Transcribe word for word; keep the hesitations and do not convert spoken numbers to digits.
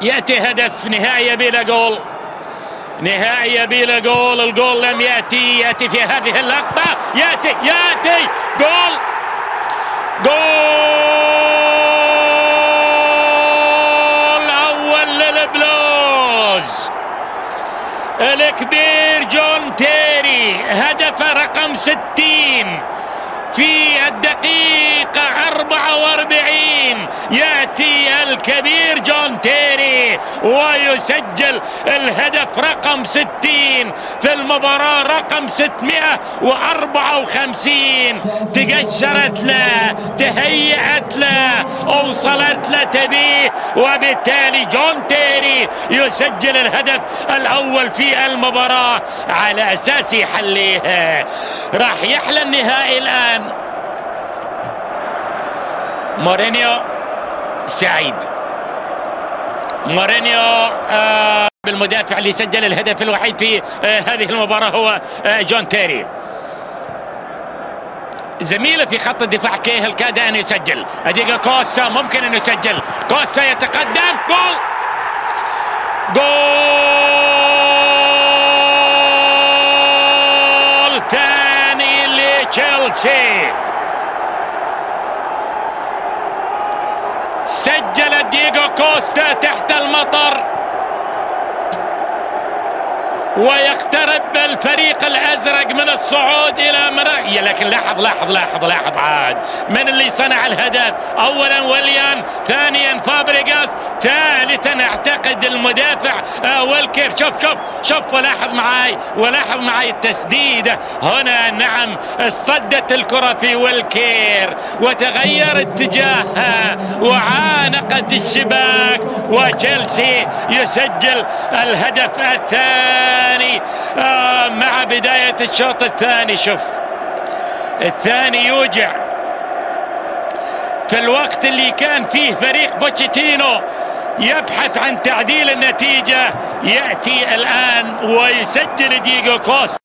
يأتي هدف نهائي بلا جول، نهائي بلا جول. الجول لم يأتي، يأتي في هذه اللقطة، يأتي يأتي جول، جول أول للبلوز الكبير جون تيري، هدف رقم ستين في الدقيقة أربعة وأربعين. يأتي الكبير جون تيري ويسجل الهدف رقم ستين في المباراة رقم ستمائة وأربعة وخمسين. تقشرت له، تهيأت له، أوصلت له تبيه، وبالتالي جون تيري يسجل الهدف الأول في المباراة على أساس يحليها. راح يحلى النهائي الآن. مورينيو سعيد، مورينيو آه بالمدافع اللي سجل الهدف الوحيد في آه هذه المباراة هو آه جون تيري. زميله في خط الدفاع كيهل كاد أن يسجل. أديجو كوستا ممكن أن يسجل، كوستا يتقدم، جول، جول ثاني لتشيلسي. سجل دييغو كوستا تحت المطر، ويقترب الفريق الازرق من الصعود الى مراقية. لكن لاحظ لاحظ لاحظ لاحظ عاد من اللي صنع الهدف. اولا وليان، ثانيا فابريغاس، ثالثا اعتقد المدافع ويلكير. شوف شوف شوف ولاحظ معاي ولاحظ معاي التسديده هنا. نعم اصطدت الكره في ويلكير وتغير اتجاهها وعانقت الشباك، وتشيلسي يسجل الهدف الثاني آه مع بداية الشوط الثاني. شوف الثاني يوجع في الوقت اللي كان فيه فريق بوتشيتينو يبحث عن تعديل النتيجة. يأتي الآن ويسجل دييغو كوستا.